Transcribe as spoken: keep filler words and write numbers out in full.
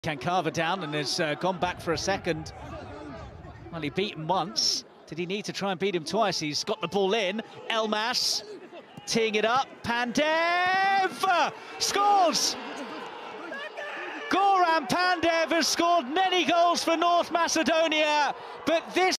Can carve it down and has uh, gone back for a second. Well, he beat him once. Did he need to try and beat him twice? He's got the ball in. Elmas teeing it up. Pandev scores! Goran Pandev has scored many goals for North Macedonia, but this